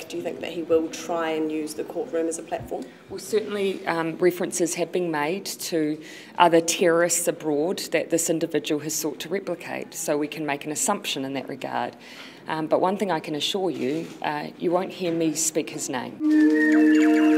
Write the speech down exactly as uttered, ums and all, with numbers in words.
do you think that he will try and use the courtroom as a platform? Well, certainly um, references have been made to other terrorists abroad that this individual has sought to replicate, so we can make an assumption in that regard. Um, but one thing I can assure you, uh, you won't hear me speak his name.